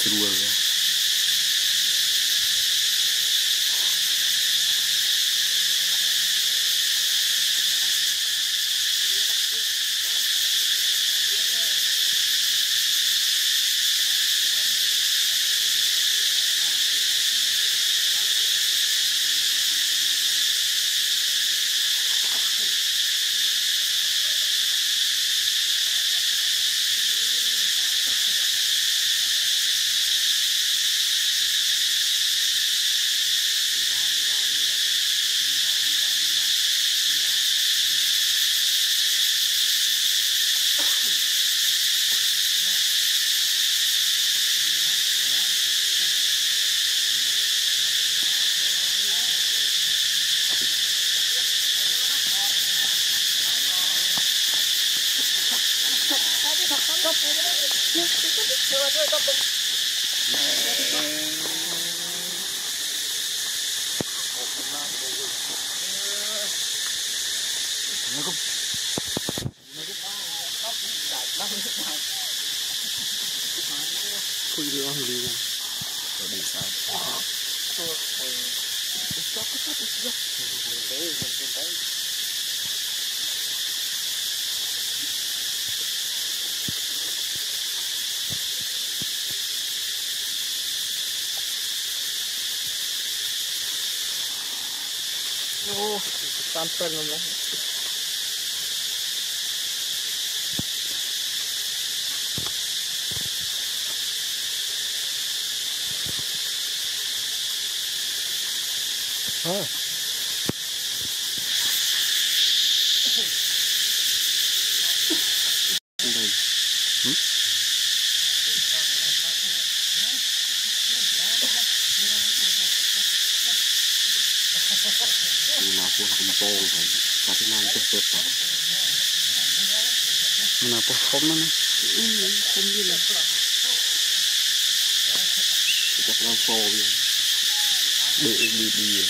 rùa khui đưa ông đi ra để đi sao ô tan phân luôn đấy đây nào cô học bồ phải cả cái nam tốt tốt nào có không nữa không như là chắc là phô vậy để đi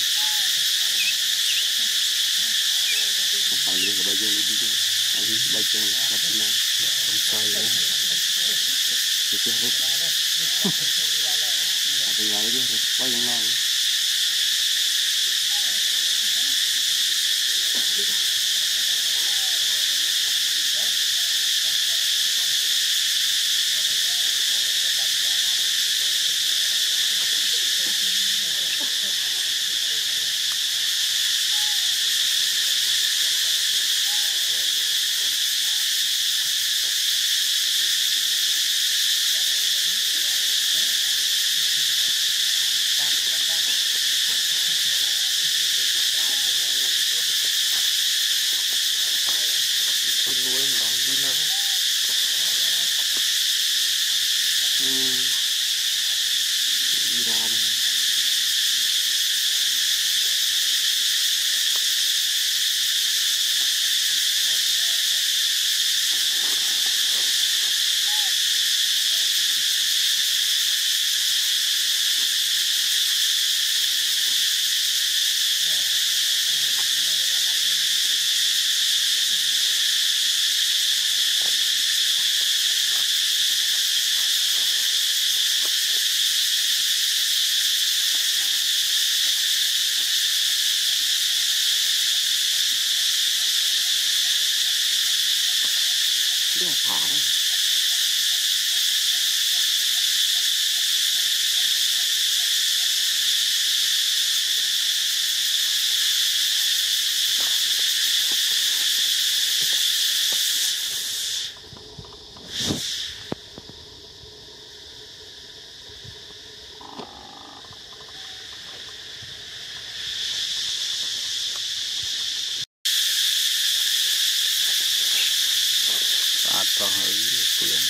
phải đi là bây giờ đi anh bây giờ gặp nó không sai đấy thì chưa hết bây giờ đi bây giờ nào thả đấy. Atau hari pulang.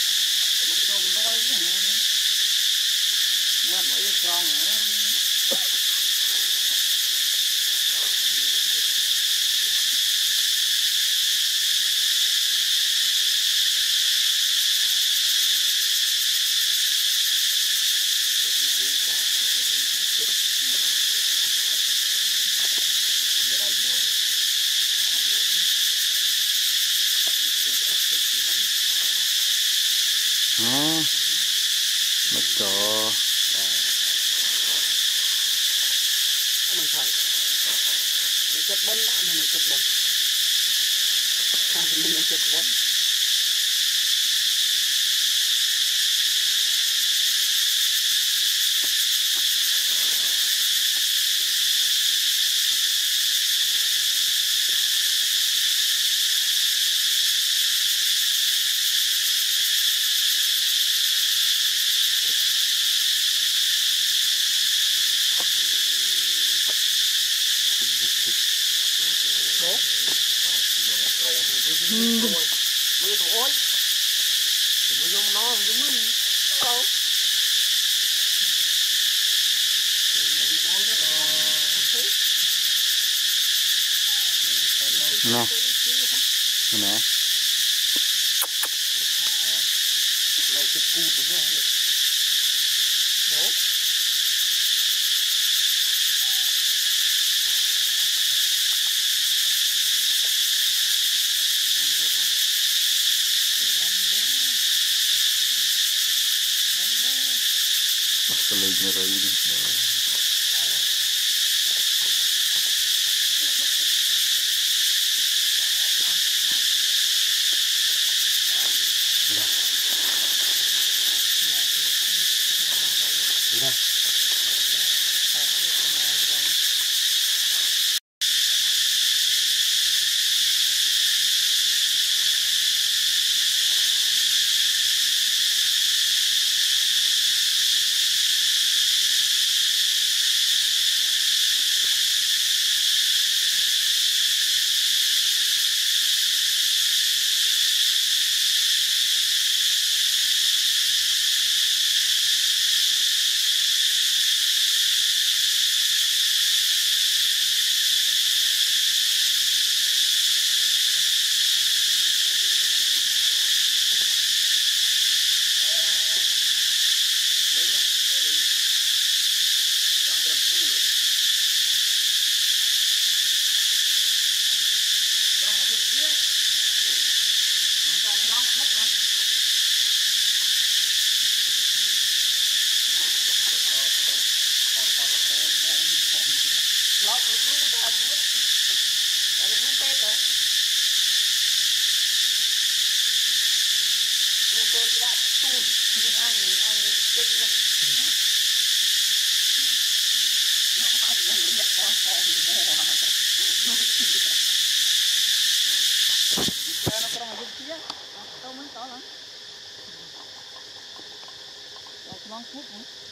Hãy subscribe cho kênh Ghiền Mì Gõ để không bỏ lỡ những video hấp dẫn. Mất chó mình phải chất bún đã mình chất bún mình chất bún mới thôi mới dùng nó dùng mình đâu nè nè lâu cái cút đúng không bố Asal merah ini Mong phút